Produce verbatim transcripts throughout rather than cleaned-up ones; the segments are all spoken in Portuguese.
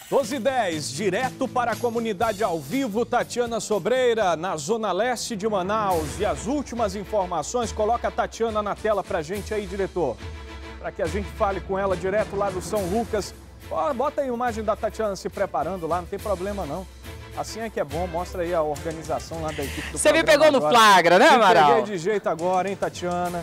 doze e dez, direto para a comunidade ao vivo, Tatiana Sobreira, na zona leste de Manaus. E as últimas informações, coloca a Tatiana na tela pra gente aí, diretor. Para que a gente fale com ela direto lá do São Lucas. Ó, bota aí a imagem da Tatiana se preparando lá, não tem problema não. Assim é que é bom, mostra aí a organização lá da equipe do Você me pegou agora. no flagra, né, Amaral? Me peguei de jeito agora, hein, Tatiana?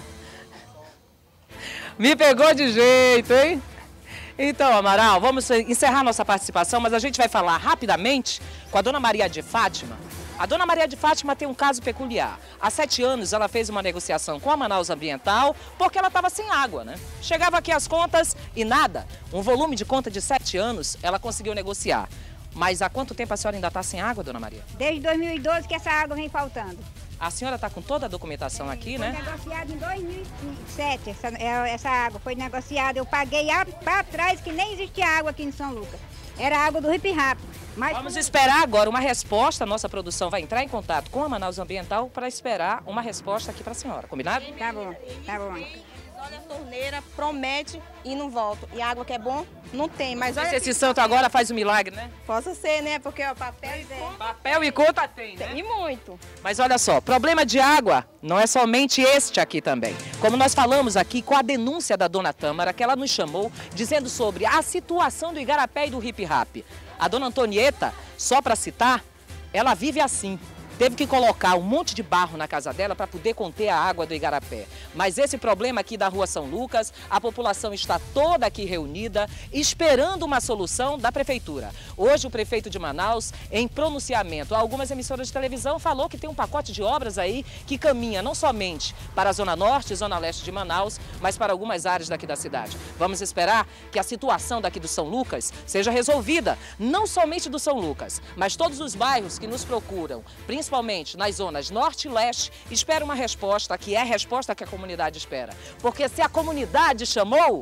Me pegou de jeito, hein? Então, Amaral, vamos encerrar nossa participação, mas a gente vai falar rapidamente com a Dona Maria de Fátima. A Dona Maria de Fátima tem um caso peculiar. Há sete anos ela fez uma negociação com a Manaus Ambiental porque ela estava sem água, né? Chegava aqui as contas e nada. Um volume de conta de sete anos ela conseguiu negociar. Mas há quanto tempo a senhora ainda está sem água, Dona Maria? Desde dois mil e doze que essa água vem faltando. A senhora está com toda a documentação aqui, né? Foi negociada em dois mil e sete, essa, essa água foi negociada. Eu paguei para trás que nem existia água aqui em São Lucas. Era água do Rip Rap. Mas Vamos como... esperar agora uma resposta. A nossa produção vai entrar em contato com a Manaus Ambiental para esperar uma resposta aqui para a senhora. Combinado? Tá bom, tá bom. Olha a torneira, promete e não volta. E água que é bom, não tem. Mas olha Se esse santo agora faz um milagre, né? Possa ser, né? Porque o papel e Papel e conta tem, né? E muito. Mas olha só, problema de água não é somente este aqui também. Como nós falamos aqui com a denúncia da Dona Tâmara, que ela nos chamou, dizendo sobre a situação do Igarapé e do Rip Rap. A Dona Antonieta, só para citar, ela vive assim. Teve que colocar um monte de barro na casa dela para poder conter a água do Igarapé. Mas esse problema aqui da Rua São Lucas, a população está toda aqui reunida, esperando uma solução da Prefeitura. Hoje o prefeito de Manaus, em pronunciamento a algumas emissoras de televisão, falou que tem um pacote de obras aí que caminha não somente para a Zona Norte e Zona Leste de Manaus, mas para algumas áreas daqui da cidade. Vamos esperar que a situação daqui do São Lucas seja resolvida, não somente do São Lucas, mas todos os bairros que nos procuram, principalmente principalmente nas zonas norte e leste, espera uma resposta, que é a resposta que a comunidade espera. Porque se a comunidade chamou,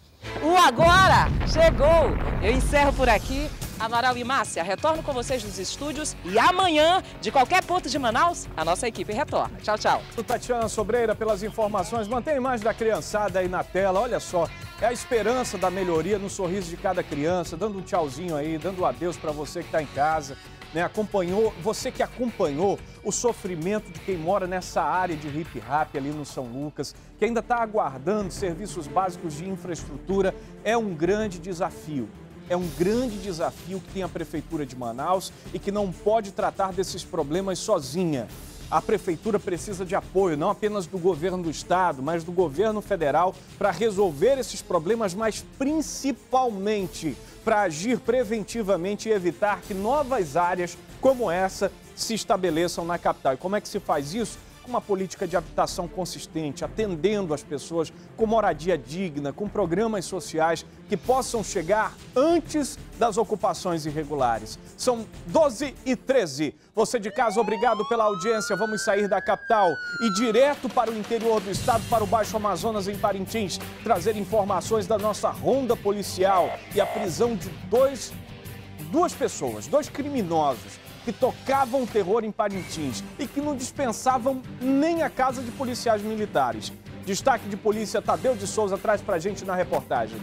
o agora chegou. Eu encerro por aqui. Amaral e Márcia, retorno com vocês nos estúdios e amanhã, de qualquer ponto de Manaus, a nossa equipe retorna. Tchau, tchau. Tatiana Sobreira, pelas informações. Mantém a imagem da criançada aí na tela. Olha só, é a esperança da melhoria no sorriso de cada criança, dando um tchauzinho aí, dando um adeus para você que está em casa. Né, acompanhou, você que acompanhou o sofrimento de quem mora nessa área de Rip Rap ali no São Lucas, que ainda está aguardando serviços básicos de infraestrutura, é um grande desafio. É um grande desafio que tem a Prefeitura de Manaus e que não pode tratar desses problemas sozinha. A Prefeitura precisa de apoio, não apenas do governo do estado, mas do governo federal para resolver esses problemas, mas principalmente para agir preventivamente e evitar que novas áreas como essa se estabeleçam na capital. E como é que se faz isso? Com uma política de habitação consistente, atendendo as pessoas com moradia digna, com programas sociais que possam chegar antes das ocupações irregulares. São doze e treze. Você de casa, obrigado pela audiência. Vamos sair da capital e direto para o interior do estado, para o Baixo Amazonas, em Parintins, trazer informações da nossa ronda policial e a prisão de dois, duas pessoas, dois criminosos, que tocavam terror em Parintins e que não dispensavam nem a casa de policiais militares. Destaque de polícia, Tadeu de Souza traz pra gente na reportagem.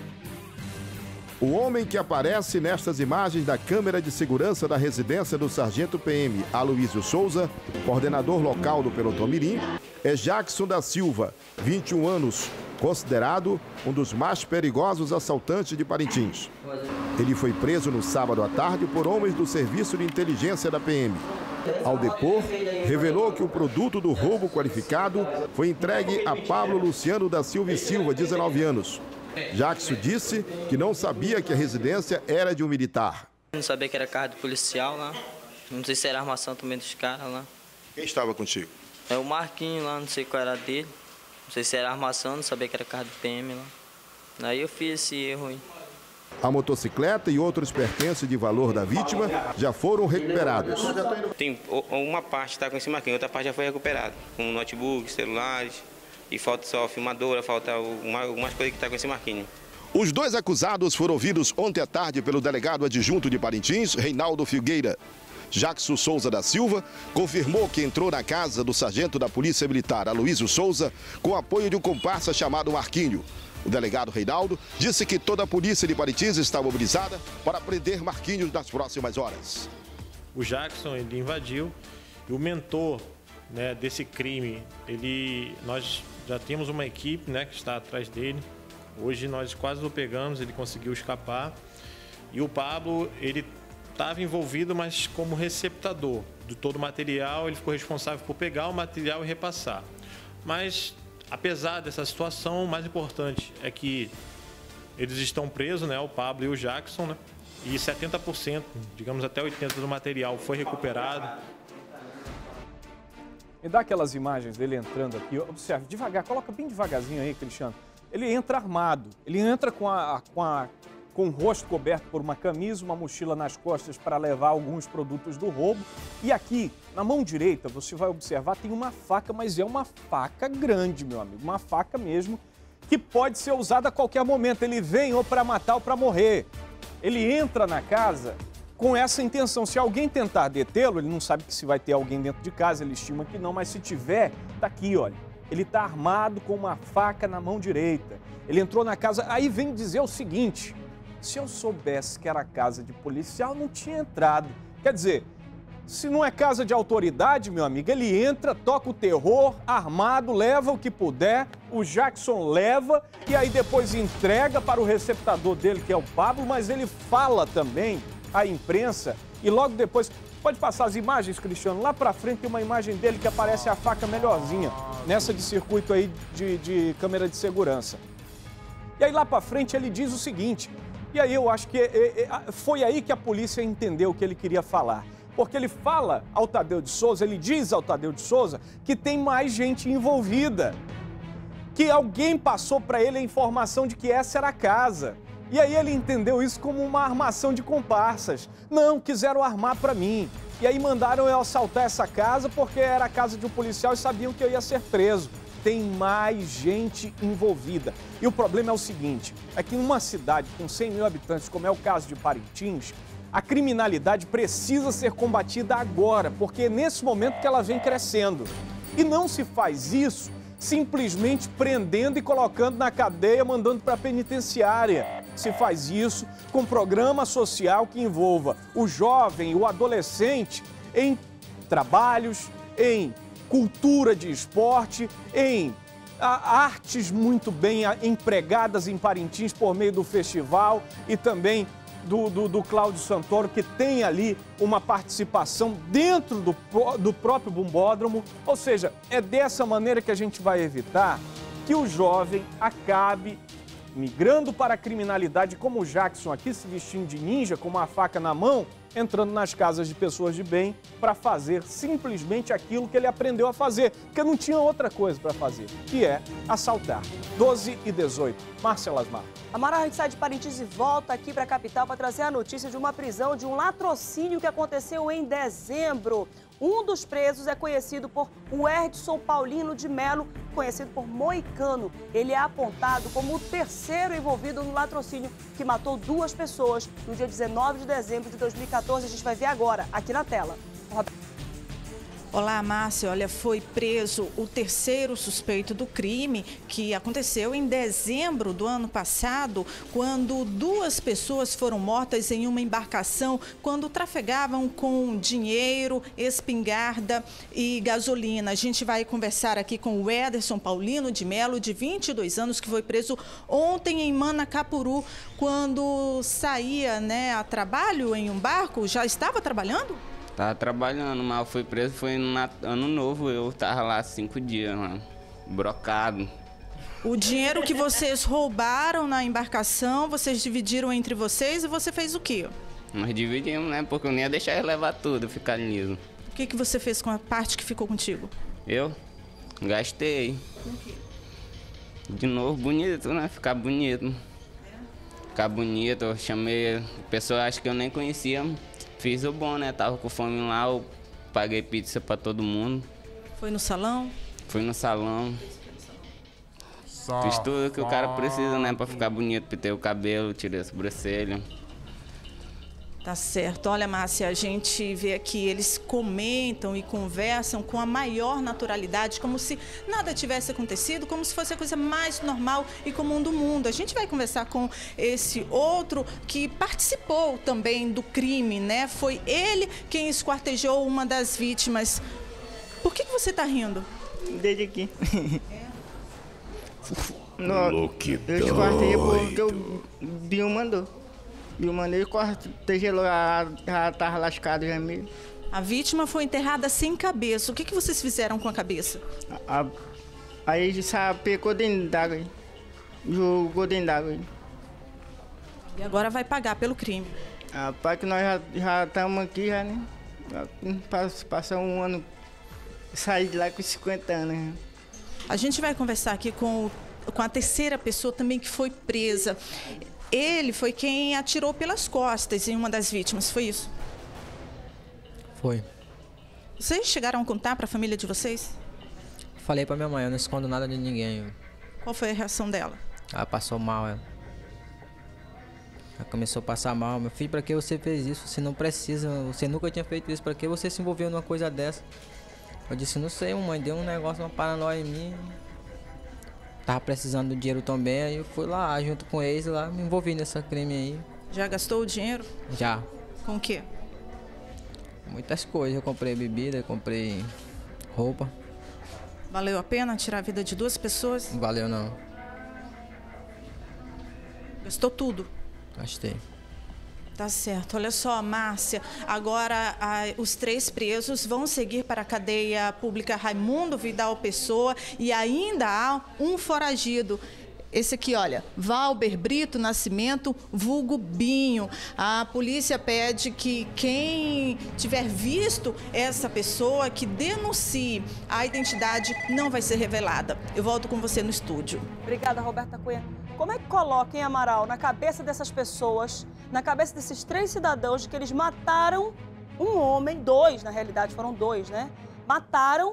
O homem que aparece nestas imagens da câmera de segurança da residência do sargento P M Aloísio Souza, coordenador local do Pelotão Mirim, é Jackson da Silva, vinte e um anos, considerado um dos mais perigosos assaltantes de Parintins. Ele foi preso no sábado à tarde por homens do Serviço de Inteligência da P M. Ao depor, revelou que o produto do roubo qualificado foi entregue a Pablo Luciano da Silva e Silva, dezenove anos. Jackson disse que não sabia que a residência era de um militar. Não sabia que era carro de policial lá. Não sei se era armação também dos caras lá. Quem estava contigo? É o Marquinho lá, não sei qual era dele. Não sei se era armação, não sabia que era carro de P M lá. Aí eu fiz esse erro aí. A motocicleta e outros pertences de valor da vítima já foram recuperados. Tem uma parte está com esse Marquinho, outra parte já foi recuperada, com notebook, celulares, e falta só filmadora, falta uma, algumas coisas que está com esse Marquinho. Os dois acusados foram ouvidos ontem à tarde pelo delegado adjunto de Parintins, Reinaldo Filgueira. Jackson Souza da Silva confirmou que entrou na casa do sargento da Polícia Militar, Aloísio Souza, com apoio de um comparsa chamado Marquinho. O delegado Reinaldo disse que toda a polícia de Parintins está mobilizada para prender Marquinhos nas próximas horas. O Jackson, ele invadiu e o mentor, né, desse crime, ele, nós já temos uma equipe, né, que está atrás dele. Hoje nós quase o pegamos, ele conseguiu escapar. E o Pablo, ele estava envolvido, mas como receptador de todo o material, ele ficou responsável por pegar o material e repassar. Mas, apesar dessa situação, o mais importante é que eles estão presos, né, o Pablo e o Jackson, né, e setenta por cento, digamos até oitenta por cento do material foi recuperado. Me dá aquelas imagens dele entrando aqui, observe, devagar, coloca bem devagarzinho aí, Cristiano. Ele entra armado, ele entra com, a, com, a, com o rosto coberto por uma camisa, uma mochila nas costas para levar alguns produtos do roubo. E aqui, na mão direita, você vai observar, tem uma faca, mas é uma faca grande, meu amigo, uma faca mesmo, que pode ser usada a qualquer momento. Ele vem ou para matar ou para morrer. Ele entra na casa com essa intenção. Se alguém tentar detê-lo, ele não sabe que se vai ter alguém dentro de casa, ele estima que não, mas se tiver, tá aqui, olha. Ele tá armado com uma faca na mão direita. Ele entrou na casa, aí vem dizer o seguinte: se eu soubesse que era casa de policial, não tinha entrado. Quer dizer, se não é casa de autoridade, meu amigo, ele entra, toca o terror, armado, leva o que puder, o Jackson leva e aí depois entrega para o receptador dele, que é o Pablo, mas ele fala também à imprensa e logo depois... Pode passar as imagens, Cristiano? Lá pra frente tem uma imagem dele que aparece a faca melhorzinha, nessa de circuito aí de, de câmera de segurança. E aí lá pra frente ele diz o seguinte, e aí eu acho que é, é, foi aí que a polícia entendeu o que ele queria falar. Porque ele fala ao Tadeu de Souza, ele diz ao Tadeu de Souza que tem mais gente envolvida. Que alguém passou pra ele a informação de que essa era a casa. E aí ele entendeu isso como uma armação de comparsas. Não, quiseram armar para mim. E aí mandaram eu assaltar essa casa porque era a casa de um policial e sabiam que eu ia ser preso. Tem mais gente envolvida. E o problema é o seguinte, é que numa cidade com cem mil habitantes, como é o caso de Parintins, a criminalidade precisa ser combatida agora, porque é nesse momento que ela vem crescendo. E não se faz isso simplesmente prendendo e colocando na cadeia, mandando para a penitenciária. Se faz isso com programa social que envolva o jovem, o adolescente em trabalhos, em cultura de esporte, em artes muito bem empregadas em Parintins por meio do festival e também do, do, do Cláudio Santoro, que tem ali uma participação dentro do, do próprio bombódromo. Ou seja, é dessa maneira que a gente vai evitar que o jovem acabe migrando para a criminalidade, como o Jackson aqui, se vestindo de ninja, com uma faca na mão, entrando nas casas de pessoas de bem para fazer simplesmente aquilo que ele aprendeu a fazer, porque não tinha outra coisa para fazer, que é assaltar. doze e dezoito. Marcela Asmar. Amara, a gente sai de Parintins e volta aqui para a capital para trazer a notícia de uma prisão de um latrocínio que aconteceu em dezembro. Um dos presos é conhecido por Edson Paulino de Melo, conhecido por Moicano. Ele é apontado como o terceiro envolvido no latrocínio que matou duas pessoas no dia dezenove de dezembro de dois mil e quatorze. A gente vai ver agora, aqui na tela. Olá, Márcia. Olha, foi preso o terceiro suspeito do crime que aconteceu em dezembro do ano passado, quando duas pessoas foram mortas em uma embarcação quando trafegavam com dinheiro, espingarda e gasolina. A gente vai conversar aqui com o Ederson Paulino de Melo, de vinte e dois anos, que foi preso ontem em Manacapuru, quando saía, né, a trabalho em um barco. Já estava trabalhando? Tava trabalhando, mas eu fui preso, foi no ano novo, eu tava lá cinco dias, mano, brocado. O dinheiro que vocês roubaram na embarcação, vocês dividiram entre vocês e você fez o quê? Nós dividimos, né, porque eu nem ia deixar ele levar tudo, ficar liso. O que, que você fez com a parte que ficou contigo? Eu? Gastei. Com o quê? De novo, bonito, né, ficar bonito. Ficar bonito, eu chamei, a pessoa acho que eu nem conhecia. Fiz o bom, né? Tava com fome lá, eu paguei pizza pra todo mundo. Foi no salão? Fui no salão. Só Fiz tudo que o cara precisa, né? Pra ficar bonito, pintei o cabelo, tirei a sobrancelha. Tá certo. Olha, Márcia, a gente vê aqui, eles comentam e conversam com a maior naturalidade, como se nada tivesse acontecido, como se fosse a coisa mais normal e comum do mundo. A gente vai conversar com esse outro que participou também do crime, né? Foi ele quem esquartejou uma das vítimas. Por que que você tá rindo? Desde aqui. É? No, eu esquartejei porque o Bill mandou. Bill mandou e esquartejei, já, já tava lascado já mesmo. A vítima foi enterrada sem cabeça. O que que vocês fizeram com a cabeça? A, a, aí já pegou dentro d'água, jogou dentro d'água. E agora vai pagar pelo crime. Ah, pai, que nós já estamos aqui, já, né? Passar um ano, sair de lá com cinquenta anos. Né? A gente vai conversar aqui com, com a terceira pessoa também que foi presa. Ele foi quem atirou pelas costas em uma das vítimas, foi isso? Foi. Vocês chegaram a contar para a família de vocês? Falei pra minha mãe, eu não escondo nada de ninguém. Qual foi a reação dela? Ela passou mal, ela. Ela começou a passar mal. Meu filho, pra que você fez isso? Você não precisa, você nunca tinha feito isso. Pra que você se envolveu numa coisa dessa? Eu disse, não sei, mãe, deu um negócio, uma paranoia em mim. Tava precisando do dinheiro também, aí eu fui lá, junto com eles, lá, me envolvi nessa crime aí. Já gastou o dinheiro? Já. Com o quê? Muitas coisas, eu comprei bebida, comprei roupa. Valeu a pena tirar a vida de duas pessoas? Não valeu não. Gastou tudo? Gastei. Tá certo. Olha só, Márcia, agora a, os três presos vão seguir para a cadeia pública Raimundo Vidal Pessoa e ainda há um foragido. Esse aqui, olha, Valber Brito Nascimento, vulgo Binho. A polícia pede que quem tiver visto essa pessoa que denuncie. A identidade não vai ser revelada. Eu volto com você no estúdio. Obrigada, Roberta Cunha. Como é que coloca, hein, Amaral, na cabeça dessas pessoas, na cabeça desses três cidadãos, de que eles mataram um homem, dois, na realidade, foram dois, né? Mataram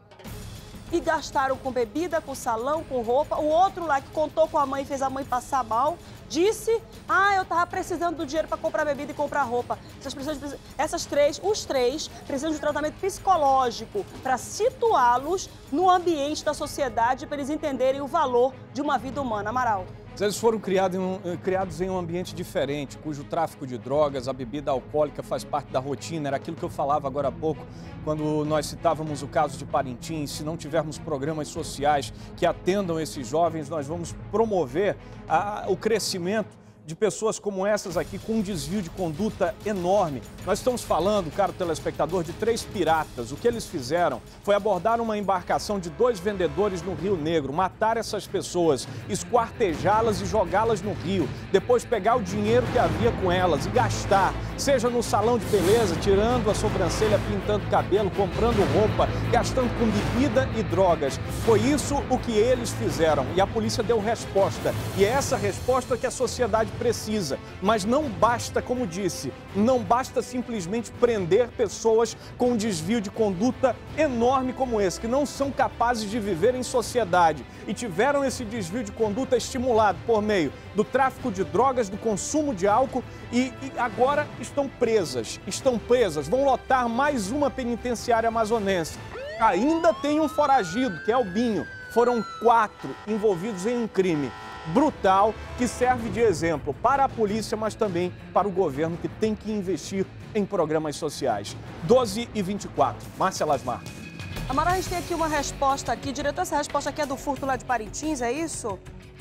e gastaram com bebida, com salão, com roupa. O outro lá que contou com a mãe, fez a mãe passar mal, disse, ah, eu tava precisando do dinheiro para comprar bebida e comprar roupa. Essas, pessoas, essas três, os três, precisam de um tratamento psicológico para situá-los no ambiente da sociedade, para eles entenderem o valor de uma vida humana. Amaral. Eles foram criados em, um, criados em um ambiente diferente, cujo tráfico de drogas, a bebida alcoólica faz parte da rotina. Era aquilo que eu falava agora há pouco, quando nós citávamos o caso de Parintins. Se não tivermos programas sociais que atendam esses jovens, nós vamos promover a, o crescimento de pessoas como essas aqui, com um desvio de conduta enorme. Nós estamos falando, caro telespectador, de três piratas. O que eles fizeram foi abordar uma embarcação de dois vendedores no Rio Negro, matar essas pessoas, esquartejá-las e jogá-las no rio, depois pegar o dinheiro que havia com elas e gastar, seja no salão de beleza, tirando a sobrancelha, pintando cabelo, comprando roupa, gastando com bebida e drogas. Foi isso o que eles fizeram e a polícia deu resposta. E é essa resposta que a sociedade precisa, mas não basta, como disse, não basta simplesmente prender pessoas com um desvio de conduta enorme como esse, que não são capazes de viver em sociedade e tiveram esse desvio de conduta estimulado por meio do tráfico de drogas, do consumo de álcool e, e agora estão presas, estão presas, vão lotar mais uma penitenciária amazonense. Ainda tem um foragido, que é o Binho. Foram quatro envolvidos em um crime brutal que serve de exemplo para a polícia, mas também para o governo, que tem que investir em programas sociais. doze e vinte e quatro. Márcia Lasmar. Amaral, a gente tem aqui uma resposta aqui. Diretor, essa resposta aqui é do furto lá de Parintins, é isso?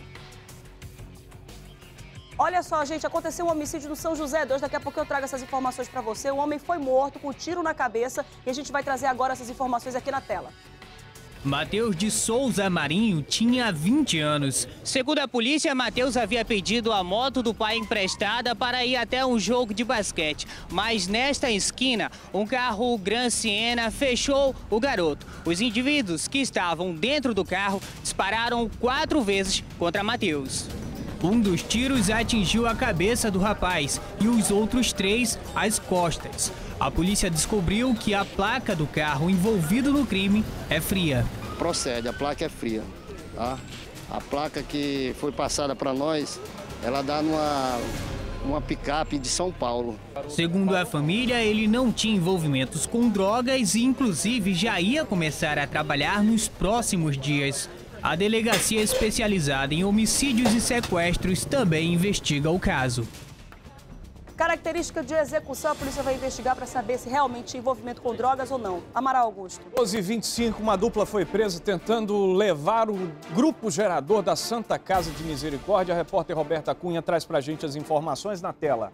Olha só, gente, aconteceu um homicídio no São José dois. Daqui a pouco eu trago essas informações para você. O homem foi morto com um tiro na cabeça e a gente vai trazer agora essas informações aqui na tela. Matheus de Souza Marinho tinha vinte anos. Segundo a polícia, Matheus havia pedido a moto do pai emprestada para ir até um jogo de basquete. Mas nesta esquina, um carro Gran Siena fechou o garoto. Os indivíduos que estavam dentro do carro dispararam quatro vezes contra Matheus. Um dos tiros atingiu a cabeça do rapaz e os outros três as costas. A polícia descobriu que a placa do carro envolvido no crime é fria. Procede, a placa é fria, tá? A placa que foi passada para nós, ela dá numa, uma picape de São Paulo. Segundo a família, ele não tinha envolvimentos com drogas e, inclusive, já ia começar a trabalhar nos próximos dias. A delegacia especializada em homicídios e sequestros também investiga o caso. Característica de execução, a polícia vai investigar para saber se realmente tinha envolvimento com drogas ou não. Amaral Augusto. doze e vinte e cinco, uma dupla foi presa tentando levar o grupo gerador da Santa Casa de Misericórdia. A repórter Roberta Cunha traz pra gente as informações na tela.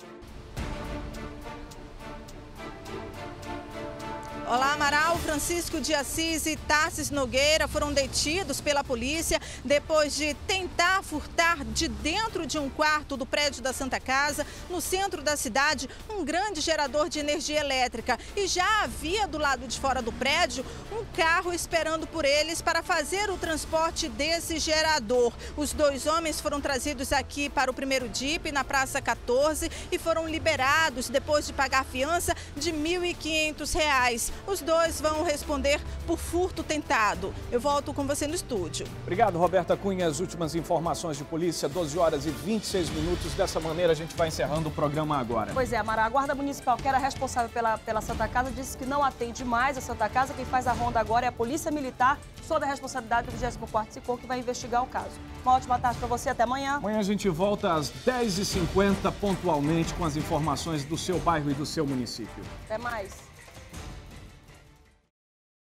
Olá, Amaral. Francisco de Assis e Tarsis Nogueira foram detidos pela polícia depois de tentar furtar de dentro de um quarto do prédio da Santa Casa, no centro da cidade, um grande gerador de energia elétrica. E já havia do lado de fora do prédio um carro esperando por eles para fazer o transporte desse gerador. Os dois homens foram trazidos aqui para o primeiro D I P, na Praça quatorze, e foram liberados depois de pagar fiança de mil e quinhentos reais. Os dois vão responder por furto tentado. Eu volto com você no estúdio. Obrigado, Roberta Cunha. As últimas informações de polícia, doze horas e vinte e seis minutos. Dessa maneira, a gente vai encerrando o programa agora. Pois é, Amara, a Guarda Municipal, que era responsável pela, pela Santa Casa, disse que não atende mais a Santa Casa. Quem faz a ronda agora é a Polícia Militar, sob a responsabilidade do vigésimo quarto SICOM, que vai investigar o caso. Uma ótima tarde para você, até amanhã. Amanhã a gente volta às dez e cinquenta, pontualmente, com as informações do seu bairro e do seu município. Até mais.